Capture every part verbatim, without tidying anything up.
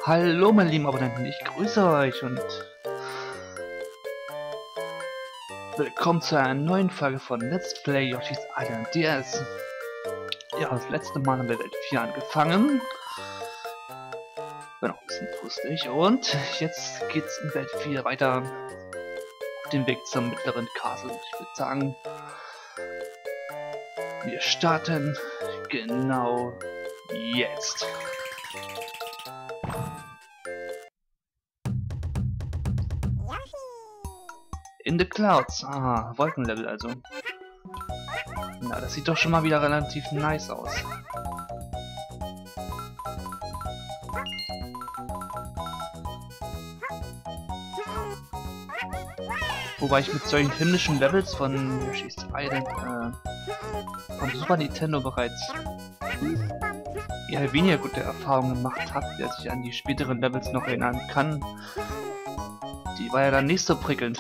Hallo meine lieben Abonnenten, ich grüße euch und willkommen zu einer neuen Folge von Let's Play Yoshi's Island D S. Ja, das letzte Mal haben wir Welt vier angefangen. Bin auch ein bisschen frustig und jetzt geht's in Welt vier weiter auf dem Weg zum mittleren Castle. Ich würde sagen, wir starten genau jetzt. In the Clouds. Ah, Wolkenlevel also. Na, das sieht doch schon mal wieder relativ nice aus. Wobei ich mit solchen himmlischen Levels von Yoshi's Island äh, vom Super Nintendo bereits eher weniger gute Erfahrungen gemacht habe, wer sich an die späteren Levels noch erinnern kann. Die war ja dann nicht so prickelnd.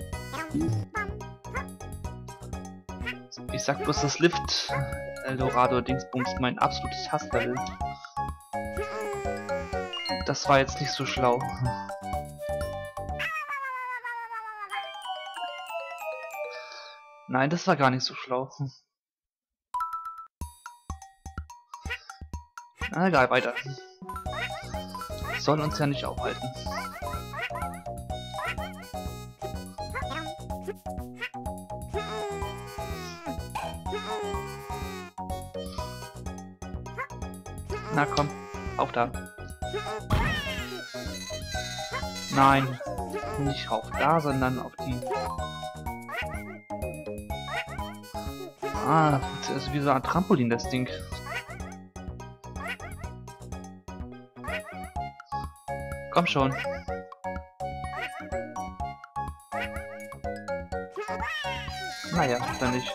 Ich sag bloß, das Lift Eldorado Dingsbums mein absolutes Hasslevel. Das war jetzt nicht so schlau. Nein, das war gar nicht so schlau. Na egal, weiter. Soll uns ja nicht aufhalten. Na komm, auf da. Nein, nicht auf da, sondern auf die. Ah, das ist wie so ein Trampolin, das Ding. Komm schon. Naja, dann nicht.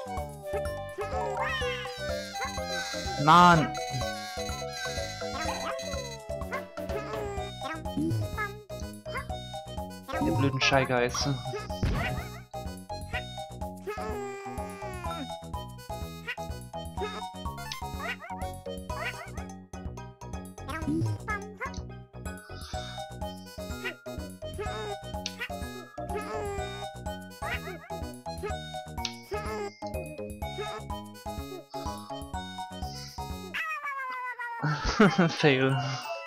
Mann! Die blöden Scheigeist. Fail.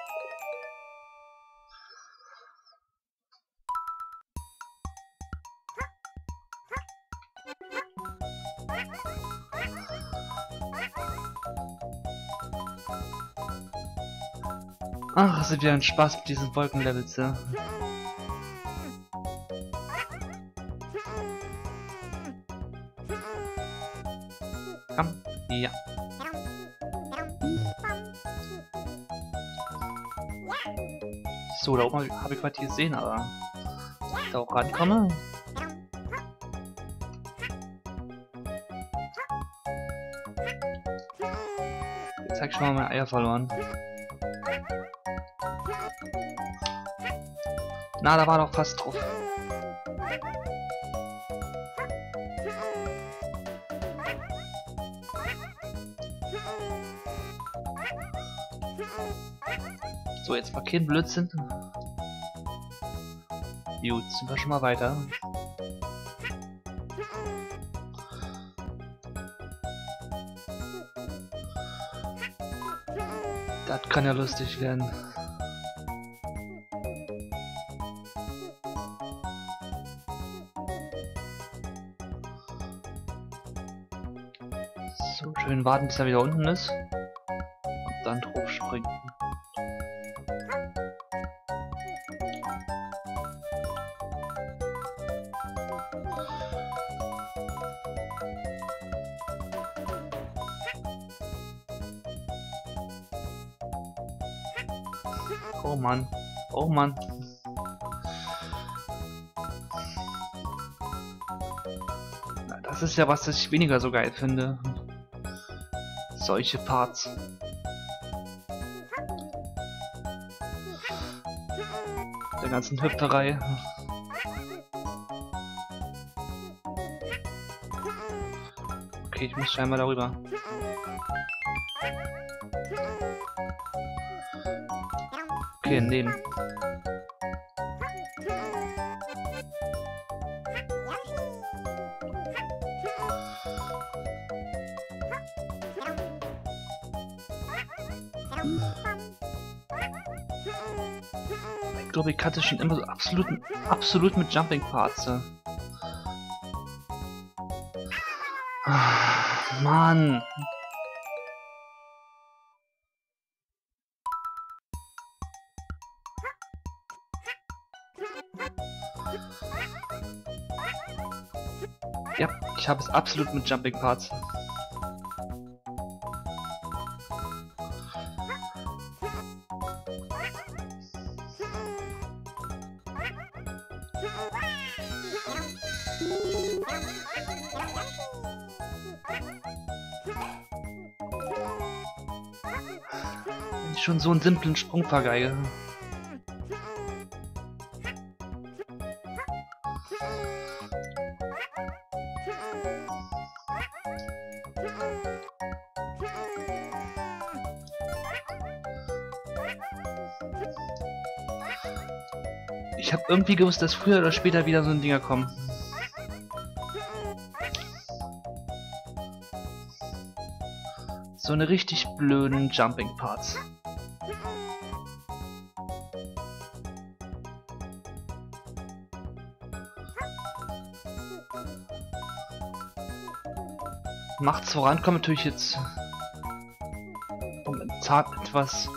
Ach, es ist wieder ein Spaß mit diesen Wolkenlevels, ja. Komm, ja. So, da oben habe ich was hier gesehen, aber ich da auch rankomme. Jetzt habe ich schon mal meine Eier verloren. Na, da war doch fast drauf. So, jetzt mal kein Blödsinn. Gut, sind wir schon mal weiter. Das kann ja lustig werden. So, schön warten, bis er wieder unten ist. Und dann drauf springen. Oh Mann, oh Mann. Na, das ist ja was, das ich weniger so geil finde. Solche Parts. Der ganzen Hüpferei. Okay, ich muss scheinbar darüber. Okay, nehmen. Ich glaube, ich hatte schon immer so absolut, absolut mit Jumping Parts. Ah, Mann. Ja, ich habe es absolut mit Jumping Parts. Wenn ich schon so einen simplen Sprung vergeige. Ich habe irgendwie gewusst, dass früher oder später wieder so ein Dinger kommen. So eine richtig blöden Jumping Parts. Macht's vorankommen natürlich jetzt momentan etwas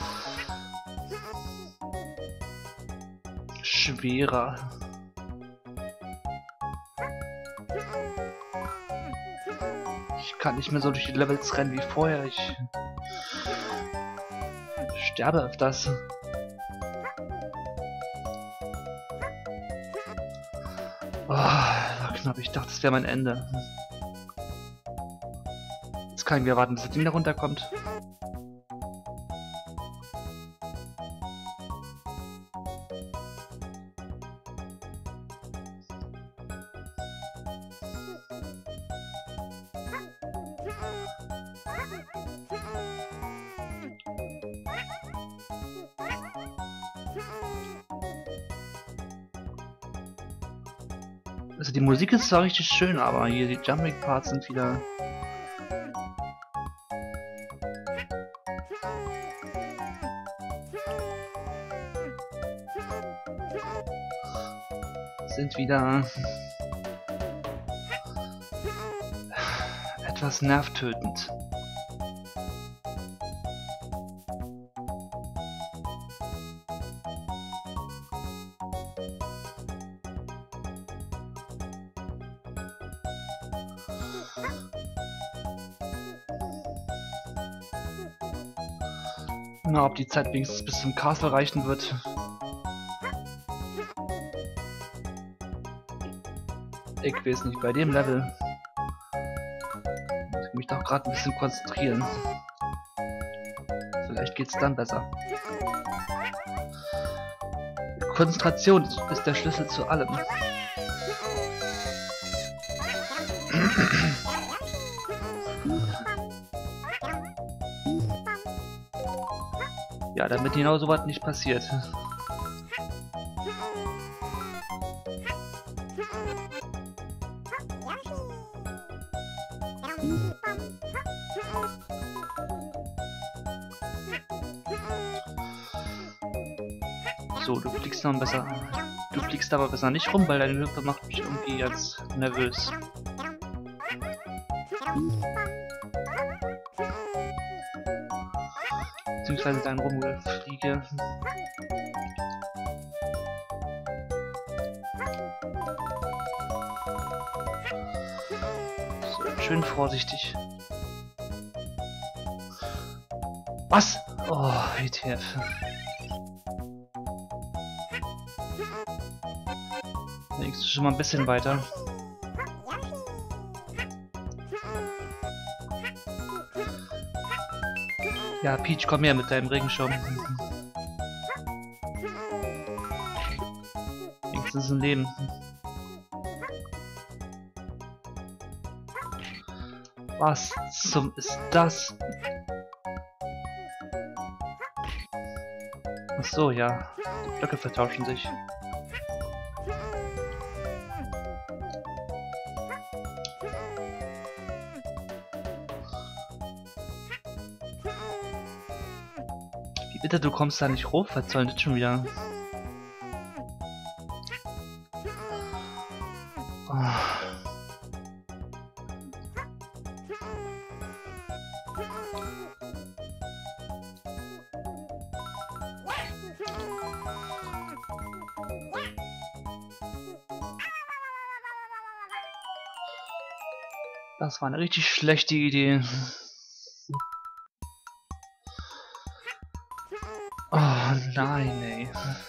schwerer. Ich kann nicht mehr so durch die Levels rennen wie vorher. Ich sterbe öfters. Oh, war knapp. Ich dachte, das wäre mein Ende. Jetzt kann ich mir warten, bis das Ding da runterkommt. Also die Musik ist zwar richtig schön, aber hier die Jumping Parts sind wieder... sind wieder... etwas nervtötend. Na, ob die Zeit wenigstens bis zum Castle reichen wird. Ich weiß nicht, bei dem Level muss ich mich doch gerade ein bisschen konzentrieren. Vielleicht geht's dann besser. Konzentration ist der Schlüssel zu allem. Ja, damit genau so was nicht passiert. So, du fliegst noch besser. Du fliegst aber besser nicht rum, weil deine Hüpfe macht mich irgendwie jetzt nervös. Beziehungsweise dein Rumgefliege. So, schön vorsichtig. Was? Oh, W T F. Wenigstens schon mal ein bisschen weiter. Ja, Peach, komm her mit deinem Regenschirm. Wenigstens ein Leben. Was zum ist das? Ach so, ja. Die Blöcke vertauschen sich. Wie bitte, du kommst da nicht hoch? Was soll das schon wieder? Oh. Das war eine richtig schlechte Idee. Oh nein, ey.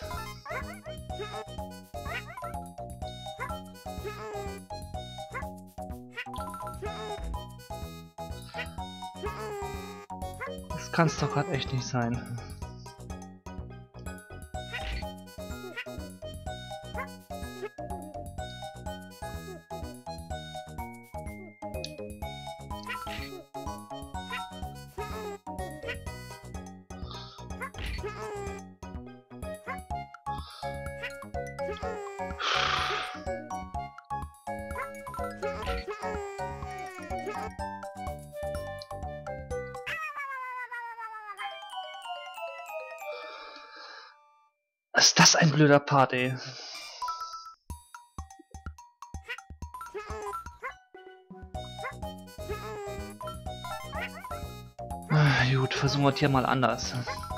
Das kann's doch gerade echt nicht sein. Ist das ein blöder Part, ey. Ah, gut, versuchen wir es hier mal anders.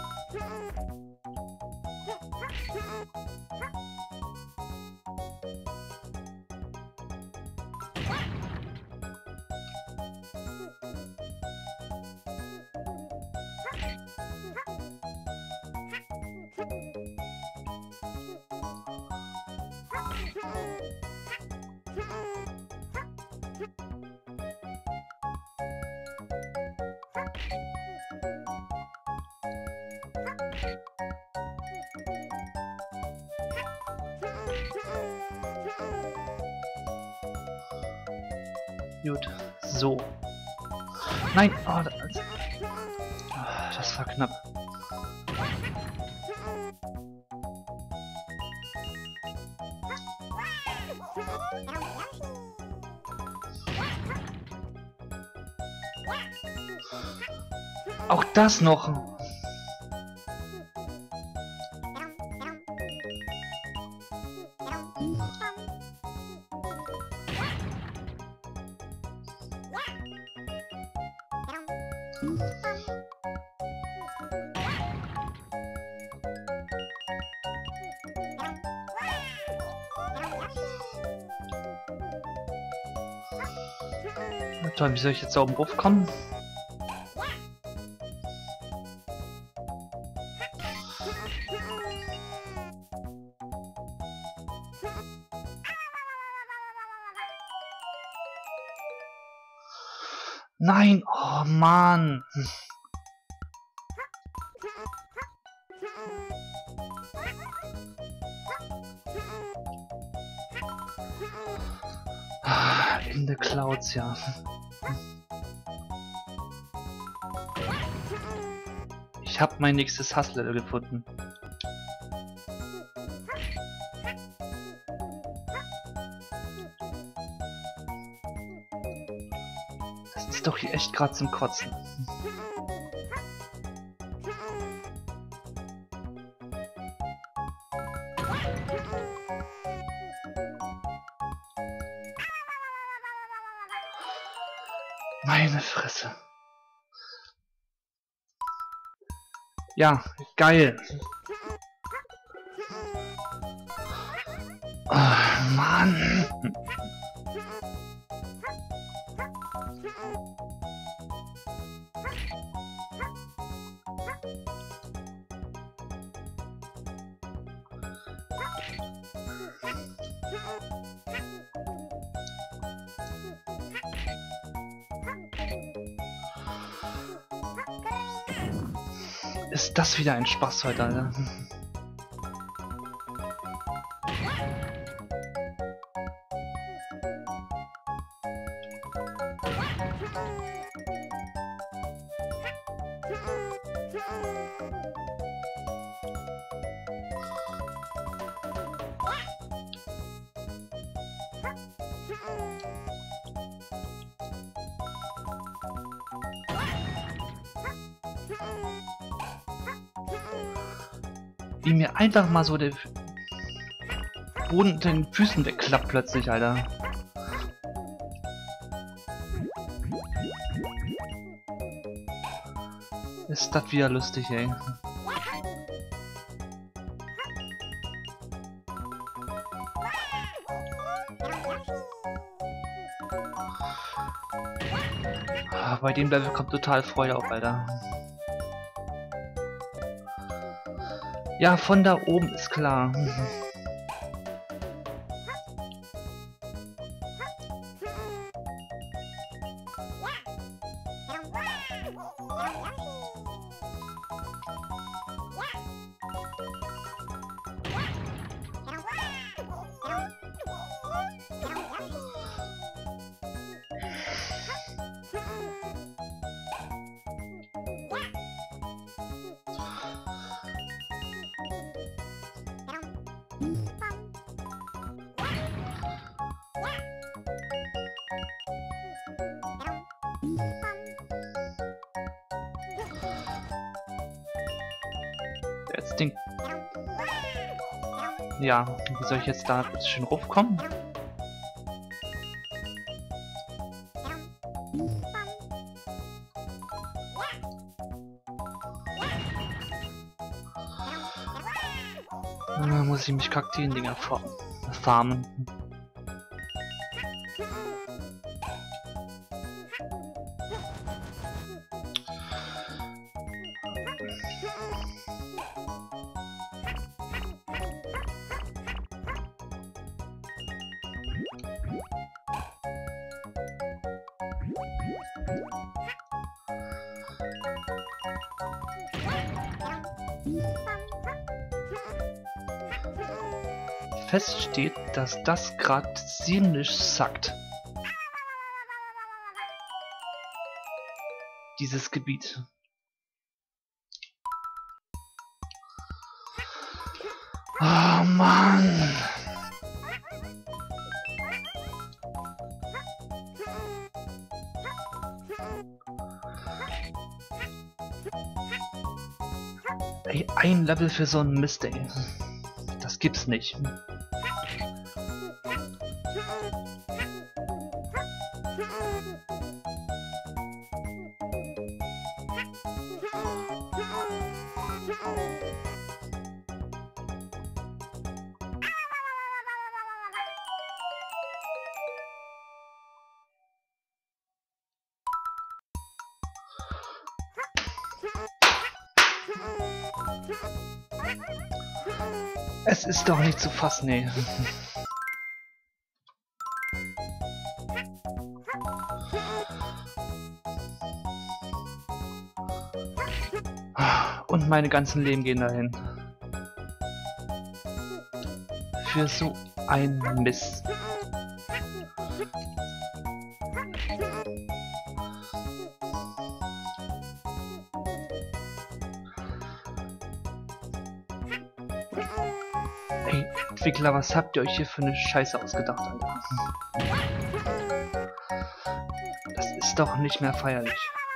Gut, so. Nein, oh, das, oh, das war knapp. Auch das noch. Na toll, wie soll ich jetzt da oben raufkommen? Nein, oh Mann. In the Clouds, ja. Ich habe mein nächstes Hasslevel gefunden. Das ist doch hier echt gerade zum Kotzen. Meine Fresse. Ja, geil. Oh, Mann. Ist das wieder ein Spaß heute, Alter? wie mir einfach mal so der Boden unter den Füßen wegklappt plötzlich, Alter. Ist das wieder lustig, ey. Bei dem Level kommt total Freude auf, Alter. Ja, von da oben ist klar. Jetzt Ding. Ja, wie soll ich jetzt da schön raufkommen? Da muss ich mich Kakteen-Dinger farmen. Fest steht, dass das gerade ziemlich sackt. Dieses Gebiet. Oh Mann! Ey, ein Level für so einen Mist, ey. Das gibt's nicht. Es ist doch nicht zu fassen, ey. Und meine ganzen Leben gehen dahin. Für so ein Mist. Ey, Entwickler, was habt ihr euch hier für eine Scheiße ausgedacht, Alter? Das ist doch nicht mehr feierlich.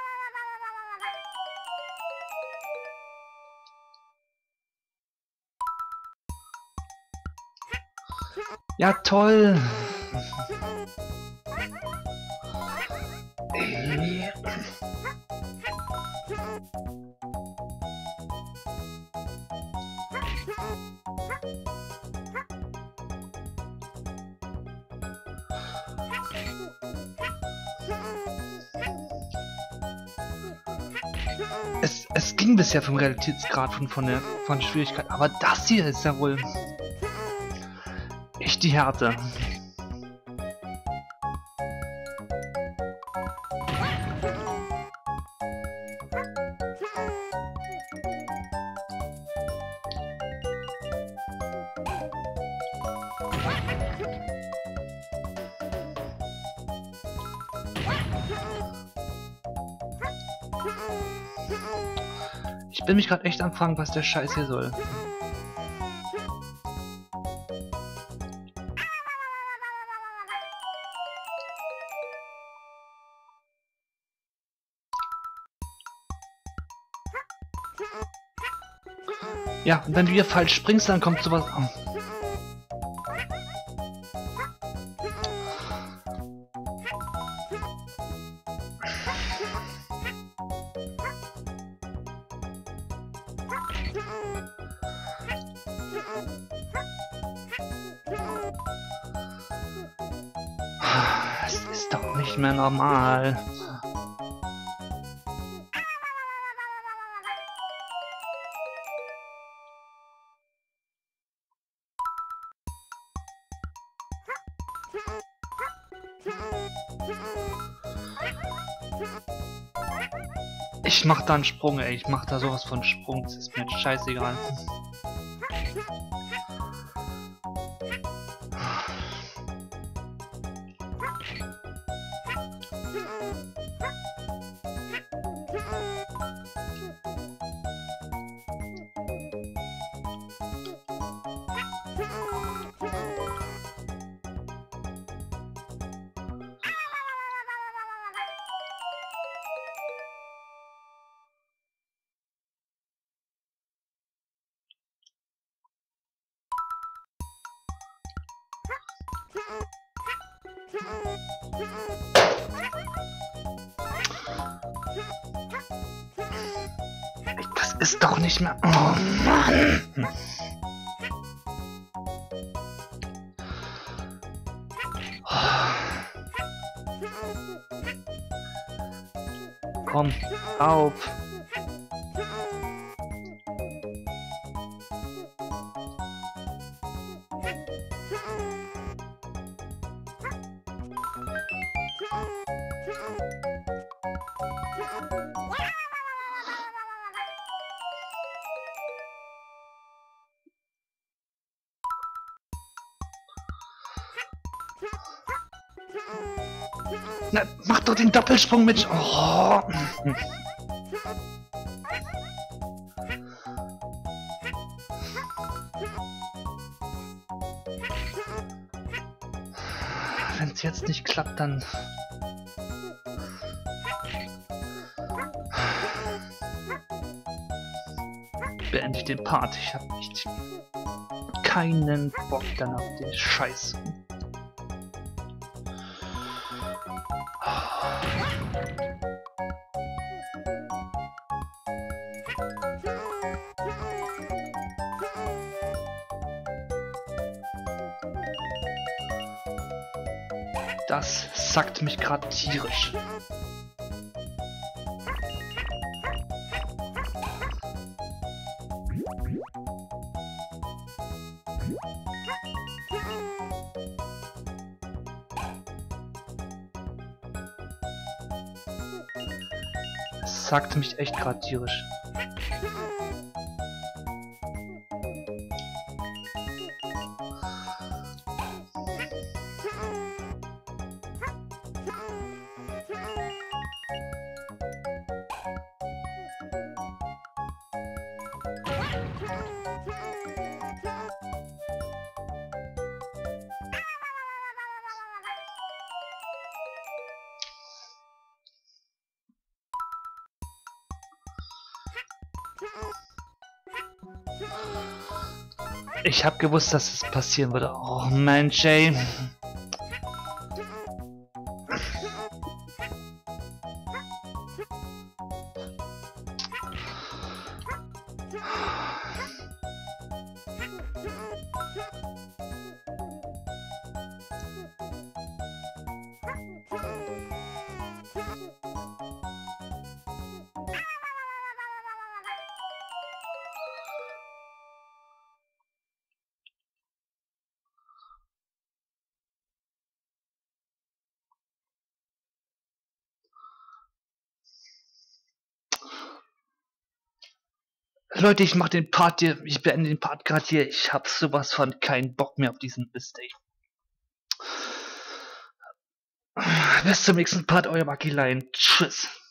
Ja, toll! Ey. Es, es ging bisher vom Realitätsgrad von, von der von Schwierigkeit, aber das hier ist ja wohl echt die Härte. Ich bin mich gerade echt am Fragen, was der Scheiß hier soll. Ja, und wenn du hier falsch springst, dann kommt sowas an. Das ist doch nicht mehr normal. Ich mach da einen Sprung, ey. Ich mach da sowas von Sprung. Das ist mir jetzt scheißegal. Das ist doch nicht mehr... Oh Mann! Komm, auf! Na, mach doch den Doppelsprung mit. Oh. Wenn es jetzt nicht klappt, dann... beende ich den Part. Ich habe echt keinen Bock dann auf den Scheiß. Das sackt mich gerade tierisch. Das sackt mich echt gerade tierisch. Ich hab gewusst, dass es passieren würde. Oh Mensch, ey. Leute, ich mach den Part hier, ich beende den Part gerade hier. Ich hab sowas von keinen Bock mehr auf diesen Mist, ey. Bis zum nächsten Part, euer Makilein. Tschüss.